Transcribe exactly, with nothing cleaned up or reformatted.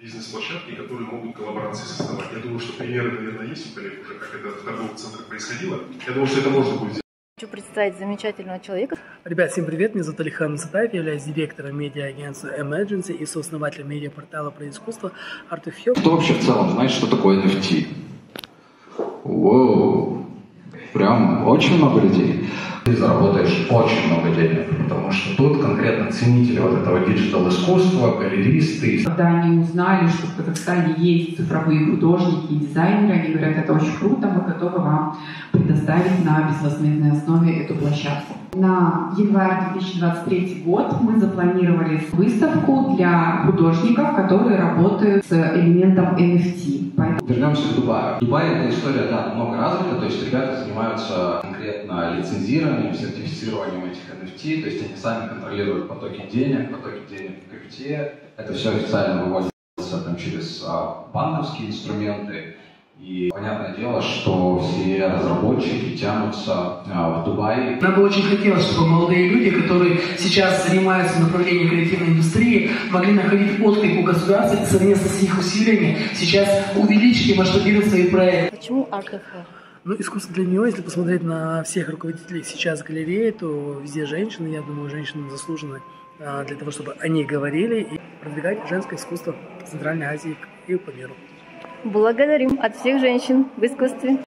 бизнес-площадки, которые могут коллаборации создавать. Я думаю, что примеры, наверное, есть у коллег уже, как это в торговых центрах происходило. Я думаю, что это можно будет сделать. Хочу представить замечательного человека. Ребят, всем привет, меня зовут Алихан Мусатаев, я являюсь директором медиа-агентства Emergency и сооснователем медиапортала про искусство Art-of-Hub. Кто вообще в целом знает, что такое эн эф ти? Воу, прям очень много людей. Ты заработаешь очень много денег, потому что тут конкретно ценители вот этого диджитал-искусства, галеристы. Когда они узнали, что в Казахстане есть цифровые художники и дизайнеры, они говорят, это очень круто, мы готовы вам предоставить на безвозмездной основе эту площадку. На январь две тысячи двадцать третий год мы запланировали выставку для художников, которые работают с элементом эн эф ти. Поэтому... Вернемся к Дубаю. В Дубае эта история, да, намного развита, то есть ребята занимаются конкретно лицензированием, сертифицированием этих эн эф ти, то есть они сами контролируют потоки денег, потоки денег в крипте. Это все официально выводится там, через а, банковские инструменты. И понятное дело, что все разработчики тянутся а, в Дубай. Нам бы очень хотелось, чтобы молодые люди, которые сейчас занимаются в направлении креативной индустрии, могли находить отклик у государства и совместно с их усилиями сейчас увеличить и масштабировать свои проекты. Почему Art-of-Hub? Ну, искусство для него, если посмотреть на всех руководителей сейчас галереи, то везде женщины, я думаю, женщины заслужены а, для того, чтобы они говорили и продвигать женское искусство в Центральной Азии и по миру. Благодарим от всех женщин в искусстве.